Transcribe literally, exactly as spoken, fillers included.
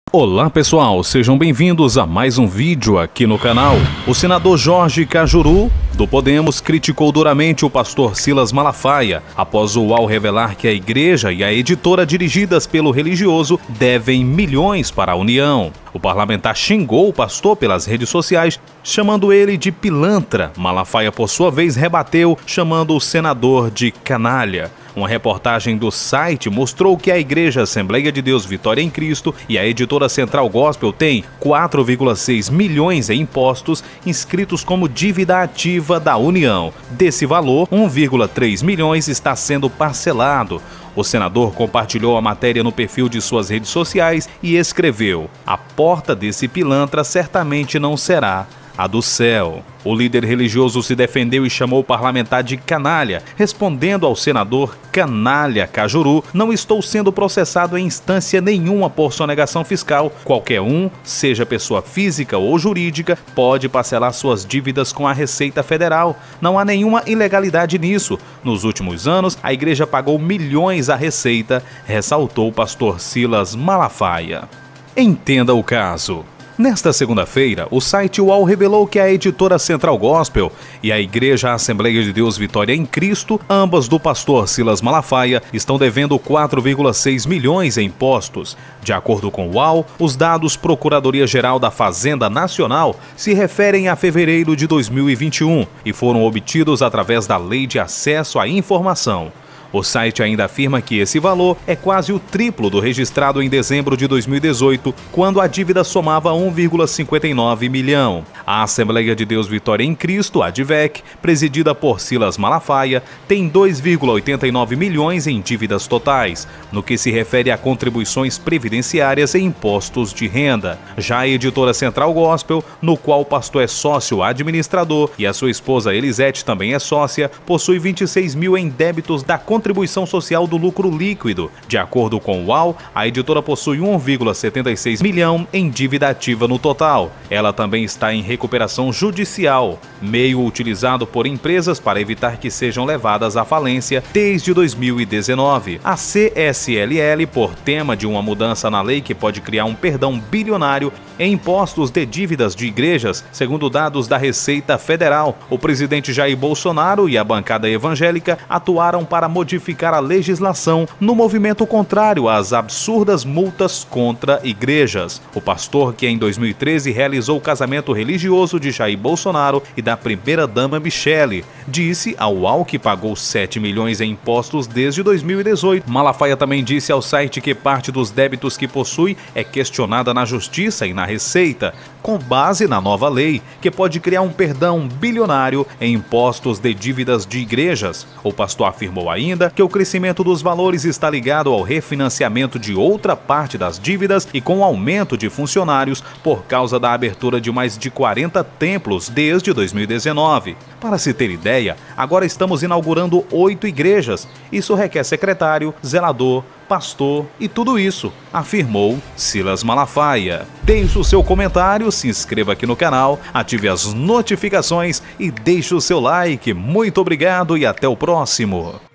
Olá pessoal, sejam bem-vindos a mais um vídeo aqui no canal. O senador Jorge Cajuru, do Podemos, criticou duramente o pastor Silas Malafaia após o U O L revelar que a igreja e a editora dirigidas pelo religioso devem milhões para a União. O parlamentar xingou o pastor pelas redes sociais, chamando ele de pilantra. Malafaia, por sua vez, rebateu, chamando o senador de canalha. Uma reportagem do site mostrou que a Igreja Assembleia de Deus Vitória em Cristo e a editora Central Gospel têm quatro vírgula seis milhões em impostos inscritos como dívida ativa da União. Desse valor, um vírgula três milhões está sendo parcelado. O senador compartilhou a matéria no perfil de suas redes sociais e escreveu: "A porta desse pilantra certamente não será a do céu." O líder religioso se defendeu e chamou o parlamentar de canalha, respondendo ao senador canalha Cajuru: "Não estou sendo processado em instância nenhuma por sonegação fiscal. Qualquer um, seja pessoa física ou jurídica, pode parcelar suas dívidas com a Receita Federal. Não há nenhuma ilegalidade nisso. Nos últimos anos, a igreja pagou milhões à Receita", ressaltou o pastor Silas Malafaia. Entenda o caso. Nesta segunda-feira, o site U O L revelou que a editora Central Gospel e a Igreja Assembleia de Deus Vitória em Cristo, ambas do pastor Silas Malafaia, estão devendo quatro vírgula seis milhões em impostos. De acordo com o U O L, os dados Procuradoria-Geral da Fazenda Nacional se referem a fevereiro de dois mil e vinte e um e foram obtidos através da Lei de Acesso à Informação. O site ainda afirma que esse valor é quase o triplo do registrado em dezembro de dois mil e dezoito, quando a dívida somava um vírgula cinquenta e nove milhão. A Assembleia de Deus Vitória em Cristo, a D V E C, presidida por Silas Malafaia, tem dois vírgula oitenta e nove milhões em dívidas totais, no que se refere a contribuições previdenciárias e impostos de renda. Já a editora Central Gospel, no qual o pastor é sócio administrador e a sua esposa Elisete também é sócia, possui vinte e seis mil em débitos da contribuição social do lucro líquido. De acordo com o U O L, a editora possui um vírgula setenta e seis milhão em dívida ativa no total. Ela também está em recuperação judicial, meio utilizado por empresas para evitar que sejam levadas à falência desde dois mil e dezenove. A C S L L, por tema de uma mudança na lei que pode criar um perdão bilionário em impostos de dívidas de igrejas, segundo dados da Receita Federal. O presidente Jair Bolsonaro e a bancada evangélica atuaram para modificar a legislação no movimento contrário às absurdas multas contra igrejas. O pastor, que em dois mil e treze realizou o casamento religioso de Jair Bolsonaro e da primeira-dama Michele, disse ao U O L que pagou sete milhões em impostos desde dois mil e dezoito. Malafaia também disse ao site que parte dos débitos que possui é questionada na Justiça e na Receita, com base na nova lei, que pode criar um perdão bilionário em impostos de dívidas de igrejas. O pastor afirmou ainda que o crescimento dos valores está ligado ao refinanciamento de outra parte das dívidas e com o aumento de funcionários por causa da abertura de mais de quarenta templos desde dois mil e dezenove. Para se ter ideia, agora estamos inaugurando oito igrejas. Isso requer secretário, zelador, pastor e tudo isso, afirmou Silas Malafaia. Deixe o seu comentário, se inscreva aqui no canal, ative as notificações e deixe o seu like. Muito obrigado e até o próximo.